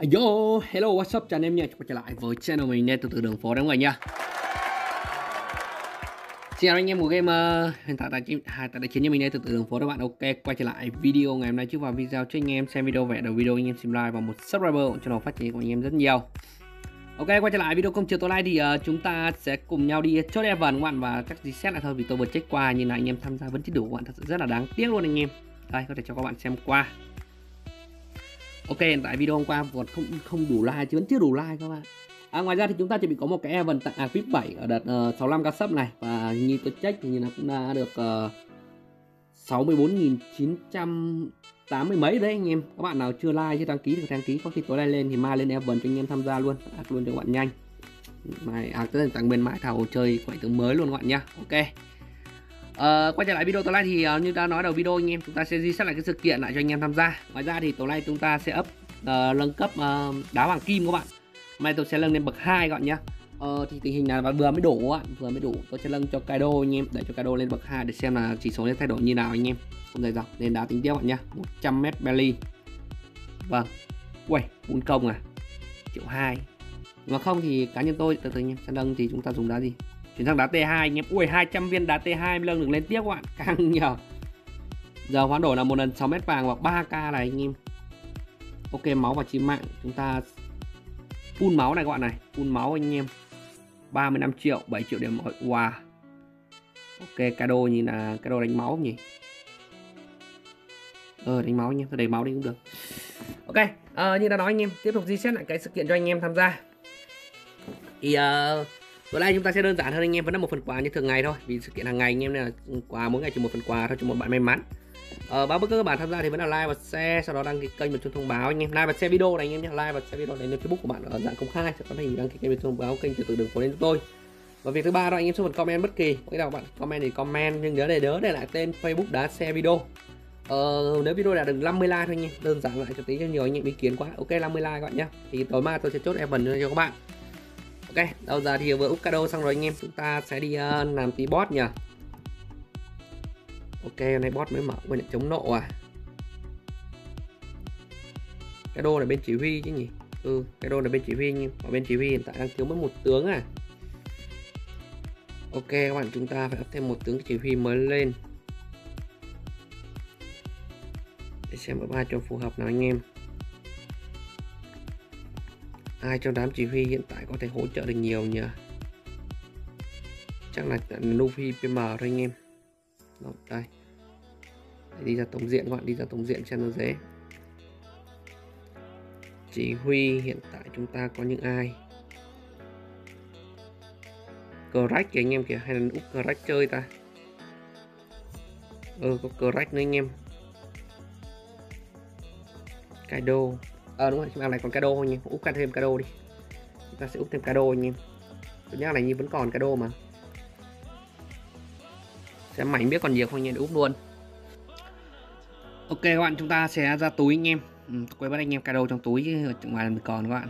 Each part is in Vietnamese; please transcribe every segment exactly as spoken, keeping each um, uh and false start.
Yo, hello, what's up, chào anh em nha, quay trở lại với channel mình nên từ từ đường phố đúng rồi nha. Xin chào anh em một game uh, hiện tại tại hai tại đại chiến như mình đây từ từ đường phố các bạn. Ok, quay trở lại video ngày hôm nay. Trước vào video cho anh em xem video vẽ đầu video, anh em xem like và một subscriber cho nó phát triển của anh em rất nhiều. Ok, quay trở lại video công chiều tối nay thì uh, chúng ta sẽ cùng nhau đi chốt event các bạn, và chắc reset lại thôi vì tôi vừa check qua nhưng là anh em tham gia vẫn chưa đủ các bạn, thật sự rất là đáng tiếc luôn anh em. Đây có thể cho các bạn xem qua. Ok, hiện tại video hôm qua còn không không đủ like chứ vẫn chưa đủ like các bạn. À, ngoài ra thì chúng ta chỉ bị có một cái event tặng ạc vê i pê bảy ở đợt uh, sáu mươi lăm k sub này, và như tôi check thì như là cũng đã được uh, sáu mươi bốn nghìn chín trăm tám mươi mấy đấy anh em. Các bạn nào chưa like chưa đăng ký thì đăng ký, có khi tối nay lên thì mai lên event cho anh em tham gia luôn, ạc luôn cho các bạn nhanh. Mai ạc tới tặng bên mãi thầu chơi quậy tướng mới luôn các bạn nhá. Ok. Uh, quay trở lại video tối nay thì uh, như đã nói đầu video anh em, chúng ta sẽ reset lại cái sự kiện lại cho anh em tham gia. Ngoài ra thì tối nay chúng ta sẽ up uh, nâng cấp uh, đá hoàng kim các bạn. Hôm nay tôi sẽ nâng lên bậc hai các bạn nhé. Uh, thì tình hình là vừa mới đủ các bạn, vừa mới đủ. Tôi sẽ nâng cho Kaido anh em, để cho Kaido lên bậc hai để xem là chỉ số sẽ thay đổi như nào anh em. Không dài dòng nên đá tính tiếp các bạn nhé. một trăm mét belly. Vâng. Uầy, full công à. Triệu hai. Mà không thì cá nhân tôi từ từ anh em sẽ nâng thì chúng ta dùng đá gì? Chuyển sang đá T hai anh em. Ui, hai trăm viên đá T hai mới nâng được lên tiếp các bạn. Càng nhờ. Giờ hoán đổi là một lần sáu mét vàng hoặc ba k này anh em. Ok, máu và chim mạng chúng ta full máu này các bạn này, full máu anh em. ba mươi lăm triệu, bảy triệu điểm mỗi. Wow. Ok, Kaido nhìn là Kaido đánh máu không nhỉ? Ờ đánh máu anh em, tôi đánh máu đi cũng được. Ok, à, như đã nói anh em, tiếp tục reset lại cái sự kiện cho anh em tham gia. Thì uh, tối nay chúng ta sẽ đơn giản hơn anh em, vẫn là một phần quà như thường ngày thôi, vì sự kiện hàng ngày anh em nên là quà mỗi ngày chỉ một phần quà thôi cho một bạn may mắn. Ờ, báo các bạn tham gia thì vẫn là like và share, sau đó đăng ký kênh và chuông thông báo anh em. Like và share video này anh em nhé, like và share video này lên Facebook của bạn ở dạng công khai, sẽ có thể đăng ký kênh và thông báo kênh từ từ đường phố đến chúng tôi. Và việc thứ ba đó anh em xuống phần comment bất kỳ, có nào bạn comment thì comment, nhưng nhớ để nhớ để lại tên Facebook đã share video. Ờ, nếu video đã được năm mươi like thôi anh em, đơn giản lại cho tí cho nhiều anh em ý kiến quá. Ok, năm mươi like các bạn nhé. Thì tối mai tôi sẽ chốt event cho các bạn. Ok, đâu giờ thì vừa úp Kaido xong rồi anh em, chúng ta sẽ đi uh, làm tí boss nhỉ. Ok, hôm nay boss mới mở bên lại chống nộ à. Kaido là bên chỉ huy chứ nhỉ. Ừ, Kaido là bên chỉ huy nhưng ở bên chỉ huy hiện tại đang thiếu mất một tướng à. Ok các bạn, chúng ta phải up thêm một tướng chỉ huy mới lên để xem ở ba cho phù hợp nào anh em. Ai trong đám chỉ huy hiện tại có thể hỗ trợ được nhiều nhỉ? Chắc là Luffy pê em thôi anh em. Đó, đây. Để đi ra tổng diện các bạn, đi ra tổng diện xem nó dễ. Chỉ huy hiện tại chúng ta có những ai? Crack kìa anh em kìa, hay là úp Crack chơi ta? Ừ, có Crack nữa anh em. Kaido. Ờ à, đúng rồi, chúng ta này còn Kaido thôi nhỉ, úp thêm Kaido đi. Chúng ta sẽ úp thêm Kaido anh em. Tôi nhắc này như vẫn còn Kaido mà. Xem mảnh biết còn nhiều không, anh em úp luôn. Ok các bạn, chúng ta sẽ ra túi anh em. Ừ, tôi quên bắt anh em Kaido trong túi chứ ở ngoài mình còn các bạn.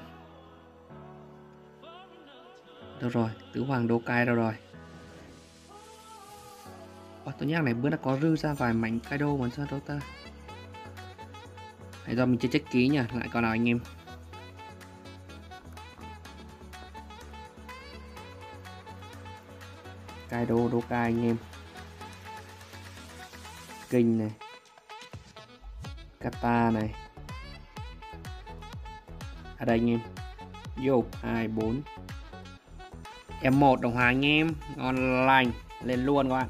Đâu rồi, tứ hoàng đô cai đâu rồi? Ồ, tôi nhắc này bữa đã có rư ra vài mảnh Kaido mà sao đâu ta? Hay do mình chưa check ký nhỉ, lại còn nào anh em. Kaido đô cai anh em. Kinh này. Kata này. Ở đây anh em. Yo, hai, bốn. Em một đồng hòa anh em. Ngon lành. Lên luôn các bạn.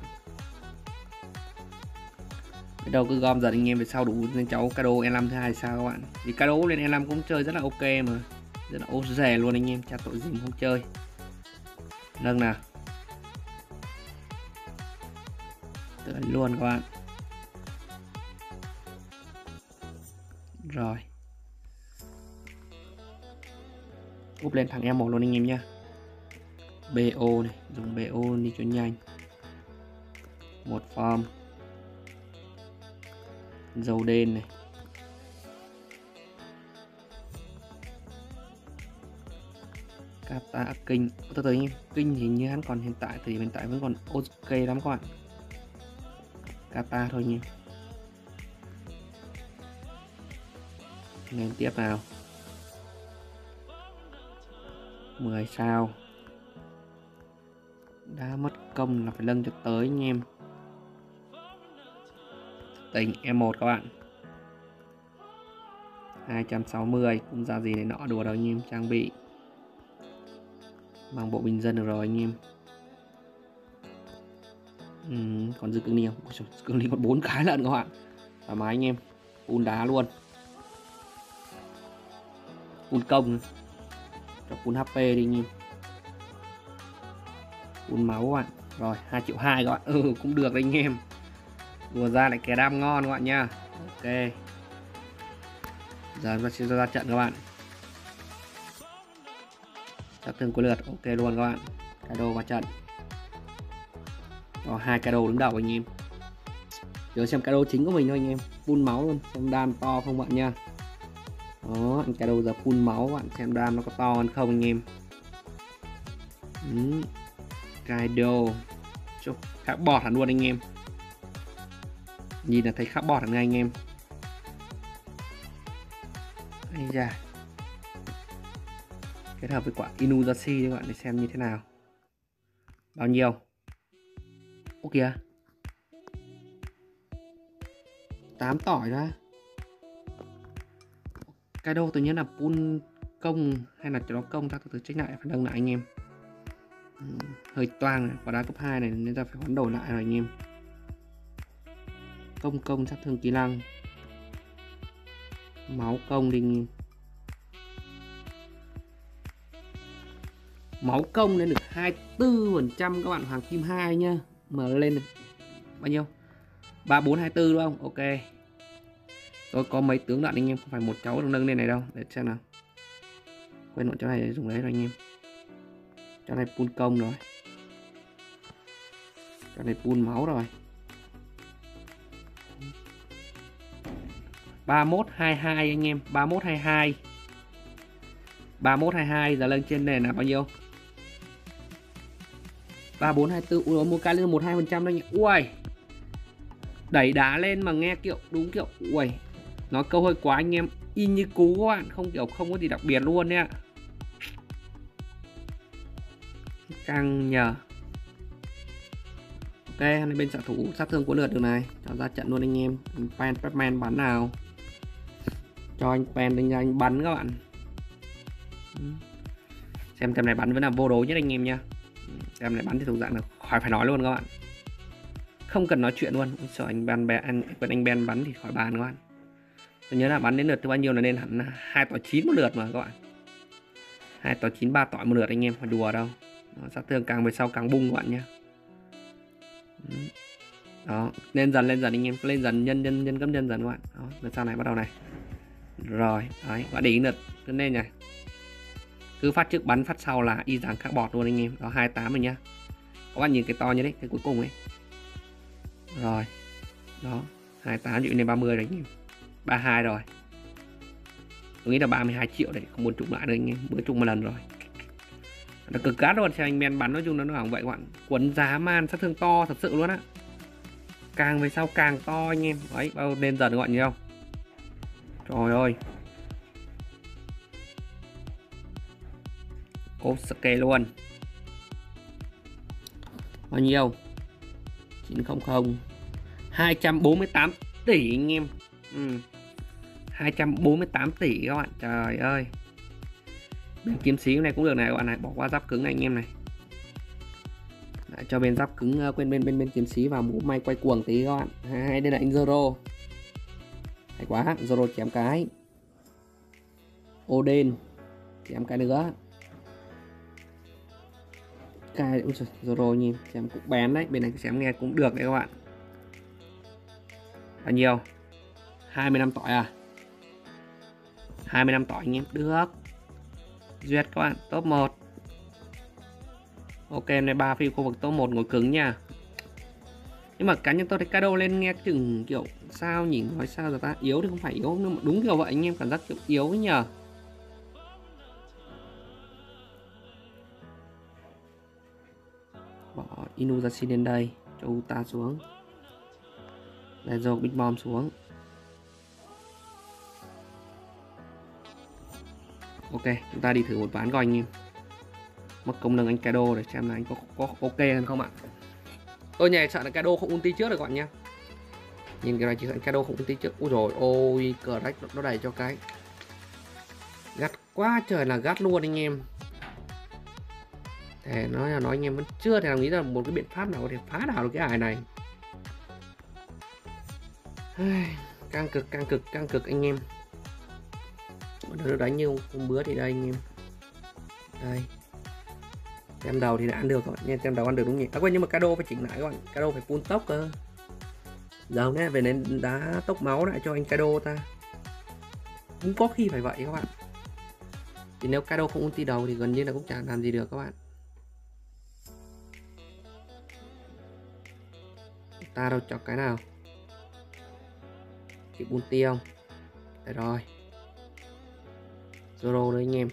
Biết đâu cứ gom dần anh em về sau đủ nên cháu Kaido E năm thứ hai sao các bạn. Vì Kaido lên E năm cũng chơi rất là ok mà. Rất là ô rẻ luôn anh em. Chả tội gì không chơi. Nâng nào. Tới luôn các bạn. Rồi. Úp lên thằng E một luôn anh em nhá. bê ô này, dùng bê ô đi cho nhanh. Một form. Dầu đen này. Kata kinh. Từ từ anh em, kinh hình như hắn còn hiện tại thì hiện tại vẫn còn ok lắm các bạn. Kata thôi anh em. Lên tiếp nào. mười sao. Đã mất công là phải nâng cho tới anh em. Tình em một các bạn. hai trăm sáu mươi cũng ra gì để nọ đùa đâu anh em. Trang bị bằng bộ bình dân được rồi anh em. Ừ, còn dư cương niêu. Cương niêu còn bốn cái lận các bạn. Thoải mái anh em. Full đá luôn. Full công. Cho full hát pê đi anh em. Full máu các bạn. Rồi hai triệu hai các bạn. Ừ cũng được đấy anh em. Đùa ra lại kẻ đam ngon các bạn nha. Ok. Giờ chúng ta sẽ ra trận các bạn. Sát thương cuối lượt. Ok luôn các bạn. Kaido vào trận. Có hai Kaido đứng đầu anh em. Nhớ xem Kaido chính của mình thôi anh em. Full máu luôn. Xem đam to không bạn nha. Đó, anh Kaido giờ full máu bạn. Xem đam nó có to hơn không anh em. Ừ. Kaido. Chúc khác bọt hẳn luôn anh em. Nhìn là thấy khác bọt hẳn ngay anh em. Ây da. Kết hợp với quả Inuzashi các bạn để xem như thế nào. Bao nhiêu? Ô kìa. tám tỏi ra. Kaido tự nhiên là pull công hay là cho nó công, ta từ từ check lại phải nâng lại anh em. Ừ, hơi toang này, quả đá cấp hai này nên ta phải hoán đổi lại rồi anh em. Công công sát thương kỹ năng. Máu công đi anh em. Máu công lên được hai mươi tư phần trăm các bạn, hoàng kim hai nhá. Mà lên được bao nhiêu? ba bốn hai tư đúng không? Ok. Tôi có mấy tướng đạn anh em, không phải một cháu được nâng lên này đâu. Để xem nào. Quên bọn cháu này dùng đấy rồi anh em. Cháu này pull công rồi. Cháu này pull máu rồi. ba mốt hai hai anh em, ba mốt hai hai. ba mốt hai hai giờ lên trên này là bao nhiêu? ba bốn hai tư. Ui, một cái lên một hai phần trăm đấy. Ui. Đẩy đá lên mà nghe kiểu đúng kiểu ui. Nói câu hơi quá anh em, y như cú các bạn, không kiểu không có gì đặc biệt luôn đấy ạ. Căng nhờ. Ok, bên bên xạ thủ sát thương của lượt được này, cho ra trận luôn anh em. Pen Pepman bắn nào. Cho anh Pen đánh anh bắn các bạn. Xem tem này bắn vẫn là vô đối nhất anh em nha. Tem này bắn thì thuộc dạng là khỏi phải nói luôn các bạn. Không cần nói chuyện luôn. Sợ anh Ben anh bên anh Ben bắn thì khỏi bàn các bạn. Tôi nhớ là bắn đến lượt thứ bao nhiêu là nên hẳn hai tỏi chín một lượt mà các bạn. hai tỏi chín ba tỏi một lượt anh em, phải đùa đâu. Đó, sát thương càng về sau càng bung các bạn nhé. Đó, lên dần lên dần anh em, lên dần nhân nhân nhân cấp nhân dần các bạn. Đó, lượt sau này bắt đầu này. Rồi, đấy, các bạn để ý lượt cứ lên này. Cứ phát trước bắn phát sau là y dáng khác bọt luôn anh em. Đó hai mươi tám rồi nhá. Các bạn nhìn cái to như đấy, cái cuối cùng ấy. Rồi. Đó, hai mươi tám triệu lên ba mươi rồi anh em. ba mươi hai rồi. Tôi nghĩ là ba mươi hai triệu đấy, không muốn trùng lại nữa anh em, bữa trùng một lần rồi. Nó cực cát luôn, xem anh men bắn nói chung nó nó hỏng vậy các bạn. Quấn giá man, sát thương to thật sự luôn á. Càng về sau càng to anh em. Đấy, bao lên dần các bạn nhìn không? Trời ơi. Cô scale luôn. Bao nhiêu? chín trăm hai trăm bốn mươi tám tỷ anh em. Ừ. hai trăm bốn mươi tám tỷ các bạn. Trời ơi. Bên kiếm sĩ này cũng được này các bạn này, bỏ qua giáp cứng này anh em này. Đấy, cho bên giáp cứng quên bên bên bên kiếm sĩ vào mũ may quay cuồng tí các bạn. Hay đây là anh Zoro. Hay quá, Zoro chém cái. Oden chém cái nữa. Cái Zoro nhìn chém cũng bén đấy, bên này chém nghe cũng được đấy các bạn. Bao nhiêu? hai mươi lăm tỏi à? hai mươi lăm tỏi anh em, được. Duyệt các bạn, top một. Ok, này ba phi khu vực top một ngồi cứng nha. Nhưng mà cá nhân tôi thấy Kaido lên nghe chừng kiểu sao nhỉ, nói sao rồi ta, yếu thì không phải yếu nhưng mà đúng kiểu vậy anh em, cảm giác kiểu yếu ấy nhờ. Bỏ Inuzashi lên đây, cho Uta xuống. Đây rồi Big Mom xuống. Ok, chúng ta đi thử một ván coi anh em. mất công nâng anh Kaido để xem là anh có, có ok hơn không ạ. Tôi nhảy sợ là Kaido không ulti trước rồi các bạn nhé. Nhìn cái này chỉ sợ Kaido không ulti trước. Ui rồi ôi cờ rách nó đẩy cho cái gắt quá trời là gắt luôn anh em. Để nói là nói anh em vẫn chưa thể nghĩ ra một cái biện pháp nào có thể phá đảo được cái ải này. Căng cực căng cực căng cực anh em. Nó đánh như hôm bữa thì đây anh em. Đây. Tem đầu thì đã ăn được các bạn nha, tem đầu ăn được đúng nhỉ. À quên, nhưng mà Kaido phải chỉnh lại các bạn, Kaido phải full tốc cơ. Giờ nè, về nên đá tốc máu lại cho anh Kaido ta. Cũng có khi phải vậy các bạn. Thì nếu Kaido không ulti đầu thì gần như là cũng chẳng làm gì được các bạn. Ta đâu chọc cái nào. Kịp ulti không? Đây rồi. Zoro đấy anh em.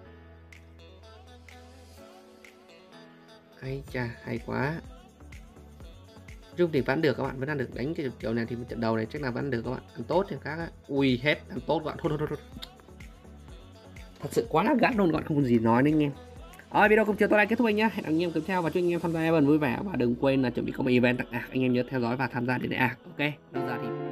Hay chà, hay quá. Chung thì vẫn được các bạn, vẫn ăn được. Đánh cái kiểu này thì trận đầu này chắc là vẫn được các bạn. Ăn tốt thì khác á. Ui hết, ăn tốt các bạn. Thôi thôi thôi thôi. Thật sự quá là gắt luôn các bạn, không có gì nói nữa anh em. Rồi video cùng chiều tối nay kết thúc anh nhá. Hẹn anh em cùng theo và chúc anh em tham gia event vui vẻ, và đừng quên là chuẩn bị có một event tặng ạc. Anh em nhớ theo dõi và tham gia để ạc. Ok. Bây giờ thì